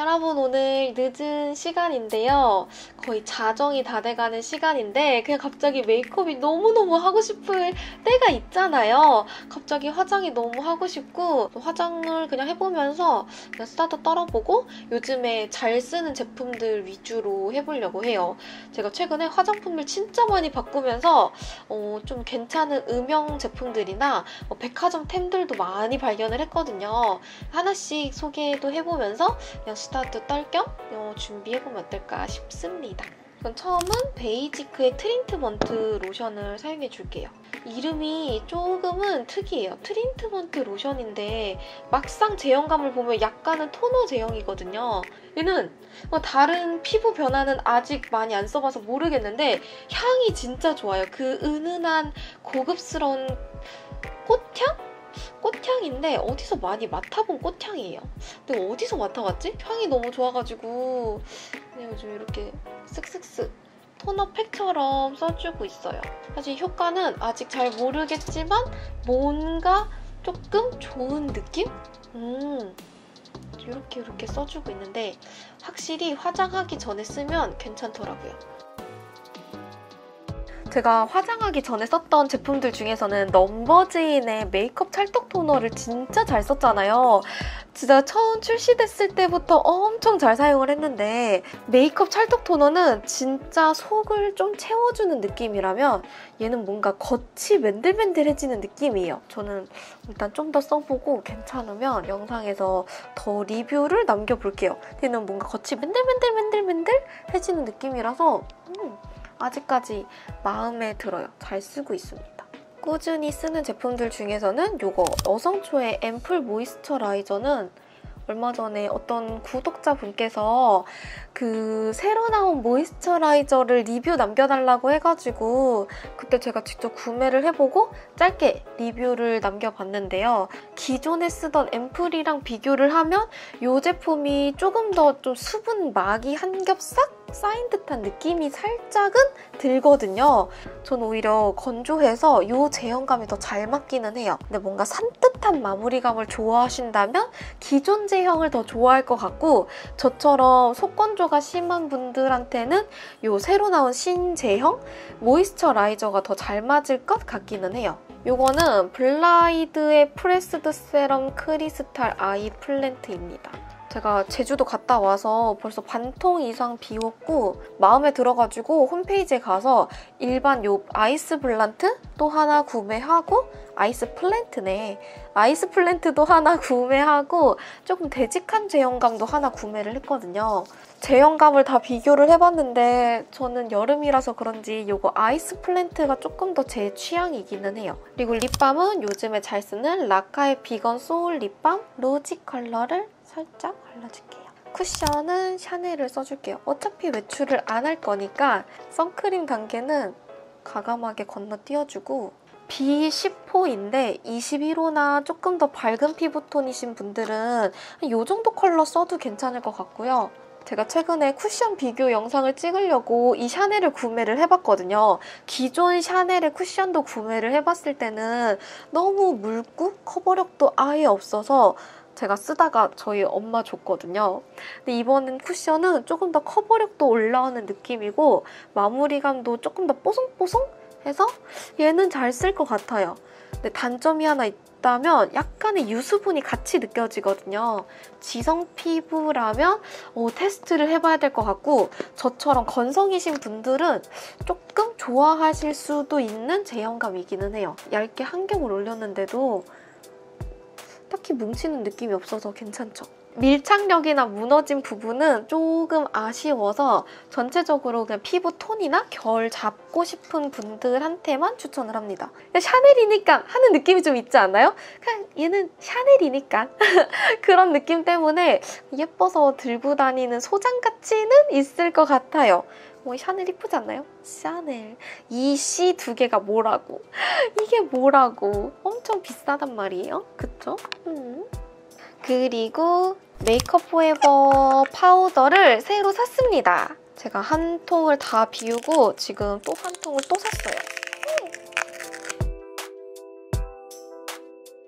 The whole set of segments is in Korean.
여러분, 오늘 늦은 시간인데요. 거의 자정이 다 돼가는 시간인데 그냥 갑자기 메이크업이 너무너무 하고 싶을 때가 있잖아요. 갑자기 화장이 너무 하고 싶고 화장을 그냥 해보면서 그냥 수다도 떨어보고 요즘에 잘 쓰는 제품들 위주로 해보려고 해요. 제가 최근에 화장품을 진짜 많이 바꾸면서 좀 괜찮은 음영 제품들이나 백화점템들도 많이 발견을 했거든요. 하나씩 소개도 해보면서 그냥 수다도 떨 겸 준비해보면 어떨까 싶습니다. 그럼 처음은 베이지크의 트리트먼트 로션을 사용해줄게요. 이름이 조금은 특이해요. 트리트먼트 로션인데 막상 제형감을 보면 약간은 토너 제형이거든요. 얘는 다른 피부 변화는 아직 많이 안 써봐서 모르겠는데 향이 진짜 좋아요. 그 은은한 고급스러운 꽃향? 꽃향인데 어디서 많이 맡아본 꽃향이에요. 근데 어디서 맡아봤지? 향이 너무 좋아가지고 그냥 요즘 이렇게 쓱쓱쓱 토너 팩처럼 써주고 있어요. 사실 효과는 아직 잘 모르겠지만 뭔가 조금 좋은 느낌? 이렇게 써주고 있는데 확실히 화장하기 전에 쓰면 괜찮더라고요. 제가 화장하기 전에 썼던 제품들 중에서는 넘버즈인의 메이크업 찰떡 토너를 진짜 잘 썼잖아요. 진짜 처음 출시됐을 때부터 엄청 잘 사용을 했는데 메이크업 찰떡 토너는 진짜 속을 좀 채워주는 느낌이라면 얘는 뭔가 겉이 맨들맨들해지는 느낌이에요. 저는 일단 좀 더 써보고 괜찮으면 영상에서 더 리뷰를 남겨볼게요. 얘는 뭔가 겉이 맨들맨들해지는 느낌이라서 아직까지 마음에 들어요. 잘 쓰고 있습니다. 꾸준히 쓰는 제품들 중에서는 이거 어성초의 앰플 모이스처라이저는 얼마 전에 어떤 구독자분께서 그 새로 나온 모이스처라이저를 리뷰 남겨달라고 해가지고 그때 제가 직접 구매를 해보고 짧게 리뷰를 남겨봤는데요. 기존에 쓰던 앰플이랑 비교를 하면 이 제품이 조금 더 좀 수분막이 한 겹 싹 쌓인 듯한 느낌이 살짝은 들거든요. 전 오히려 건조해서 이 제형감이 더 잘 맞기는 해요. 근데 뭔가 산뜻한 마무리감을 좋아하신다면 기존 제형을 더 좋아할 것 같고 저처럼 속건조가 심한 분들한테는 이 새로 나온 신제형 모이스처라이저가 더 잘 맞을 것 같기는 해요. 이거는 블라이드의 프레스드 세럼 크리스탈 아이 플랜트입니다. 제가 제주도 갔다 와서 벌써 반통 이상 비웠고 마음에 들어가지고 홈페이지에 가서 일반 요 아이스 블란트 또 하나 구매하고 아이스 플랜트네. 아이스 플랜트도 하나 구매하고 조금 되직한 제형감도 하나 구매를 했거든요. 제형감을 다 비교를 해봤는데 저는 여름이라서 그런지 요거 아이스 플랜트가 조금 더 제 취향이기는 해요. 그리고 립밤은 요즘에 잘 쓰는 라카의 비건 소울 립밤 로지 컬러를 살짝 발라줄게요. 쿠션은 샤넬을 써줄게요. 어차피 외출을 안 할 거니까 선크림 단계는 과감하게 건너뛰어주고 B10호인데 21호나 조금 더 밝은 피부톤이신 분들은 이 정도 컬러 써도 괜찮을 것 같고요. 제가 최근에 쿠션 비교 영상을 찍으려고 이 샤넬을 구매를 해봤거든요. 기존 샤넬의 쿠션도 구매를 해봤을 때는 너무 묽고 커버력도 아예 없어서 제가 쓰다가 저희 엄마 줬거든요. 근데 이번 쿠션은 조금 더 커버력도 올라오는 느낌이고 마무리감도 조금 더 뽀송뽀송해서 얘는 잘 쓸 것 같아요. 근데 단점이 하나 있다면 약간의 유수분이 같이 느껴지거든요. 지성 피부라면 테스트를 해봐야 될 것 같고 저처럼 건성이신 분들은 조금 좋아하실 수도 있는 제형감이기는 해요. 얇게 한 겹을 올렸는데도 딱히 뭉치는 느낌이 없어서 괜찮죠? 밀착력이나 무너진 부분은 조금 아쉬워서 전체적으로 그냥 피부 톤이나 결 잡고 싶은 분들한테만 추천을 합니다. 샤넬이니까 하는 느낌이 좀 있지 않나요? 그냥 얘는 샤넬이니까 그런 느낌 때문에 예뻐서 들고 다니는 소장 가치는 있을 것 같아요. 샤넬 이쁘지 않나요? 샤넬. 이 C 두 개가 뭐라고. 이게 뭐라고. 엄청 비싸단 말이에요. 그쵸? 그리고 메이크업 포에버 파우더를 새로 샀습니다. 제가 한 통을 다 비우고 지금 또 한 통을 또 샀어요.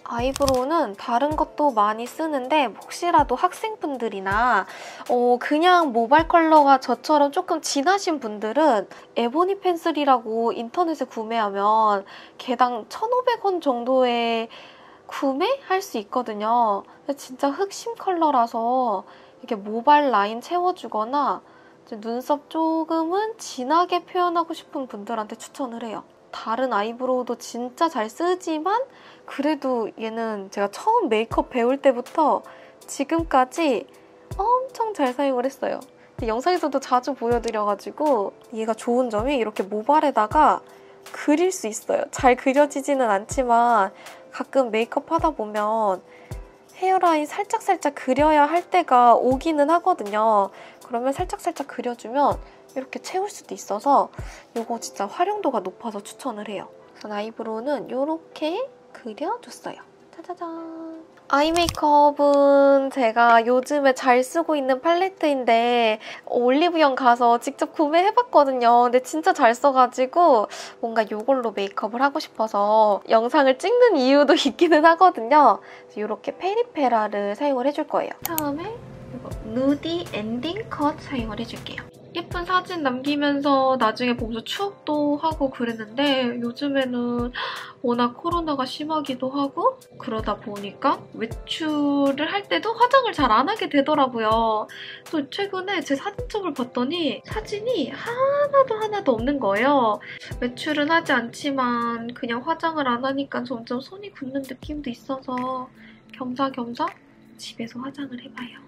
아이브로우는 다른 것도 많이 쓰는데 혹시라도 학생분들이나 그냥 모발 컬러가 저처럼 조금 진하신 분들은 에보니 펜슬이라고 인터넷에 구매하면 개당 1,500원 정도에 구매할 수 있거든요. 진짜 흑심 컬러라서 이렇게 모발 라인 채워주거나 눈썹 조금은 진하게 표현하고 싶은 분들한테 추천을 해요. 다른 아이브로우도 진짜 잘 쓰지만 그래도 얘는 제가 처음 메이크업 배울 때부터 지금까지 엄청 잘 사용을 했어요. 영상에서도 자주 보여드려가지고 얘가 좋은 점이 이렇게 모발에다가 그릴 수 있어요. 잘 그려지지는 않지만 가끔 메이크업 하다 보면 헤어라인 살짝살짝 그려야 할 때가 오기는 하거든요. 그러면 살짝살짝 그려주면 이렇게 채울 수도 있어서 이거 진짜 활용도가 높아서 추천을 해요. 그래서 아이브로우는 이렇게 그려줬어요. 짜자잔. 아이 메이크업은 제가 요즘에 잘 쓰고 있는 팔레트인데 올리브영 가서 직접 구매해봤거든요. 근데 진짜 잘 써가지고 뭔가 이걸로 메이크업을 하고 싶어서 영상을 찍는 이유도 있기는 하거든요. 이렇게 페리페라를 사용을 해줄 거예요. 다음에 이거 누디 엔딩 컷 사용을 해줄게요. 예쁜 사진 남기면서 나중에 보면서 추억도 하고 그랬는데 요즘에는 워낙 코로나가 심하기도 하고 그러다 보니까 외출을 할 때도 화장을 잘 안 하게 되더라고요. 또 최근에 제 사진첩을 봤더니 사진이 하나도 없는 거예요. 외출은 하지 않지만 그냥 화장을 안 하니까 점점 손이 굳는 느낌도 있어서 겸사겸사 집에서 화장을 해봐요.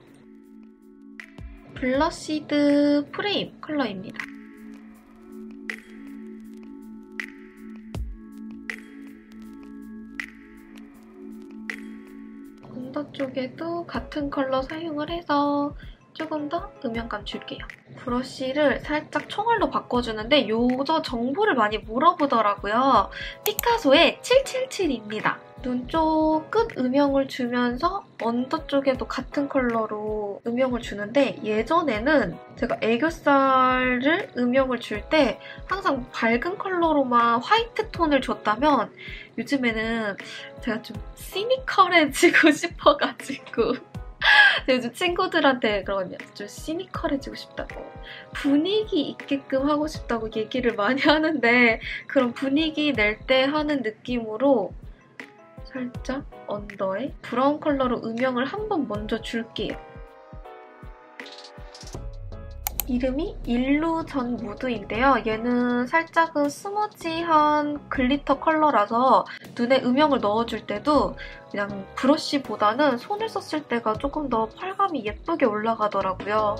블러시드 프레임 컬러입니다. 언더 쪽에도 같은 컬러 사용을 해서 조금 더 음영감 줄게요. 브러쉬를 살짝 총알로 바꿔주는데 요저 정보를 많이 물어보더라고요. 피카소의 777입니다. 눈 쪽 끝 음영을 주면서 언더 쪽에도 같은 컬러로 음영을 주는데 예전에는 제가 애교살을 음영을 줄 때 항상 밝은 컬러로만 화이트 톤을 줬다면 요즘에는 제가 좀 시니컬해지고 싶어가지고 요즘 친구들한테 그러거든요. 좀 시니컬해지고 싶다고. 분위기 있게끔 하고 싶다고 얘기를 많이 하는데 그런 분위기 낼 때 하는 느낌으로 살짝 언더에 브라운 컬러로 음영을 한번 먼저 줄게요. 이름이 일루전 무드인데요. 얘는 살짝은 스머지한 글리터 컬러라서 눈에 음영을 넣어줄 때도 그냥 브러쉬보다는 손을 썼을 때가 조금 더 펄감이 예쁘게 올라가더라고요.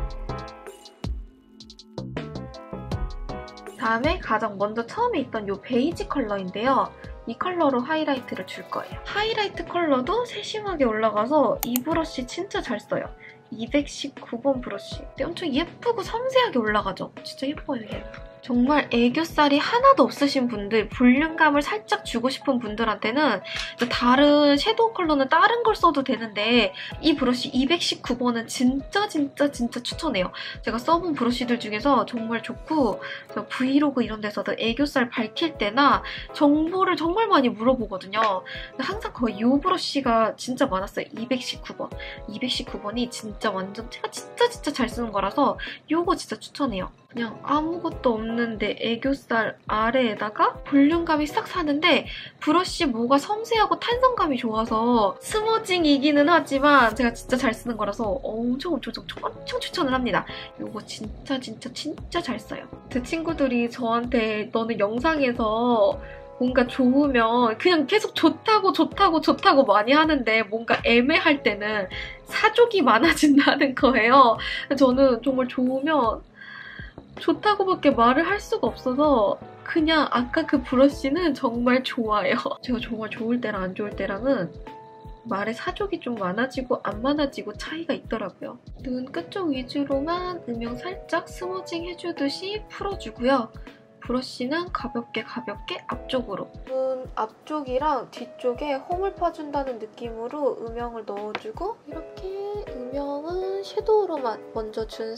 다음에 가장 먼저 처음에 있던 이 베이지 컬러인데요. 이 컬러로 하이라이트를 줄 거예요. 하이라이트 컬러도 세심하게 올라가서 이 브러쉬 진짜 잘 써요. 219번 브러쉬. 엄청 예쁘고 섬세하게 올라가죠? 진짜 예뻐요, 얘. 정말 애교살이 하나도 없으신 분들, 볼륨감을 살짝 주고 싶은 분들한테는 다른 섀도우 컬러는 다른 걸 써도 되는데 이 브러쉬 219번은 진짜 추천해요. 제가 써본 브러쉬들 중에서 정말 좋고 브이로그 이런 데서도 애교살 밝힐 때나 정보를 정말 많이 물어보거든요. 근데 항상 거의 이 브러쉬가 진짜 많았어요. 219번. 219번이 진짜 완전 제가 진짜 잘 쓰는 거라서 이거 진짜 추천해요. 그냥 아무것도 없는데 애교살 아래에다가 볼륨감이 싹 사는데 브러쉬 모가 섬세하고 탄성감이 좋아서 스머징이기는 하지만 제가 진짜 잘 쓰는 거라서 엄청 추천을 합니다. 이거 진짜 잘 써요. 제 친구들이 저한테 너는 영상에서 뭔가 좋으면 그냥 계속 좋다고 많이 하는데 뭔가 애매할 때는 사족이 많아진다는 거예요. 저는 정말 좋으면 좋다고밖에 말을 할 수가 없어서 그냥 아까 그 브러쉬는 정말 좋아요. 제가 정말 좋을 때랑 안 좋을 때랑은 말에 사족이 좀 많아지고 안 많아지고 차이가 있더라고요. 눈 끝쪽 위주로만 음영 살짝 스머징 해주듯이 풀어주고요. 브러쉬는 가볍게 앞쪽으로. 눈 앞쪽이랑 뒤쪽에 홈을 파준다는 느낌으로 음영을 넣어주고 이렇게 음영은 섀도우로만 먼저 준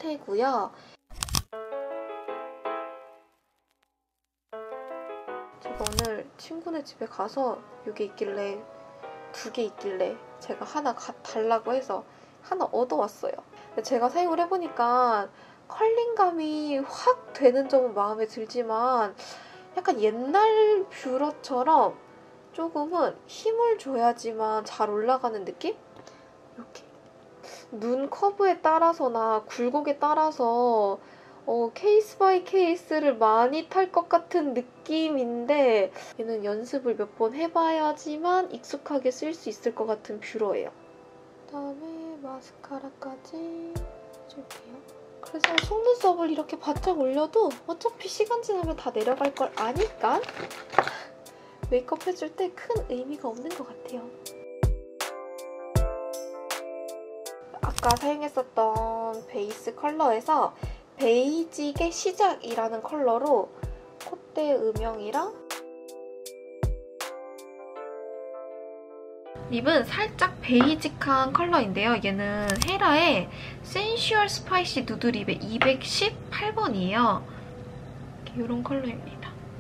상태고요. 오늘 친구네 집에 가서 이게 있길래 2개 있길래 제가 하나 달라고 해서 하나 얻어왔어요. 근데 제가 사용을 해보니까 컬링감이 확 되는 점은 마음에 들지만 약간 옛날 뷰러처럼 조금은 힘을 줘야지만 잘 올라가는 느낌? 이렇게 눈 커브에 따라서나 굴곡에 따라서 케이스 바이 케이스를 많이 탈 것 같은 느낌인데 얘는 연습을 몇 번 해봐야지만 익숙하게 쓸 수 있을 것 같은 뷰러예요. 그다음에 마스카라까지 해줄게요. 그래서 속눈썹을 이렇게 바짝 올려도 어차피 시간 지나면 다 내려갈 걸 아니까 메이크업 해줄 때 큰 의미가 없는 것 같아요. 아까 사용했었던 베이스 컬러에서 베이직의 시작이라는 컬러로 콧대 음영이랑 립은 살짝 베이직한 컬러인데요. 얘는 헤라의 센슈얼 스파이시 누드 립의 218번이에요. 이런 컬러입니다.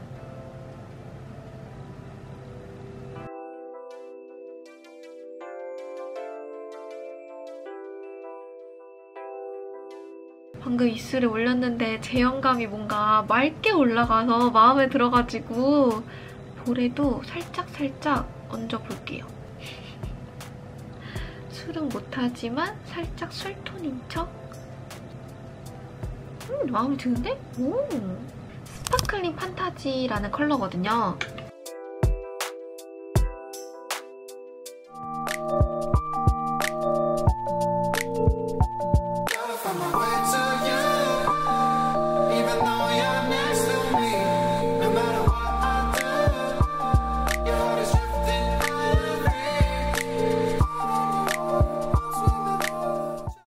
방금 입술에 올렸는데 제형감이 뭔가 맑게 올라가서 마음에 들어가지고 볼에도 살짝 얹어볼게요. 술은 못하지만 살짝 술톤인 척? 마음에 드는데? 오! 스파클링 판타지라는 컬러거든요.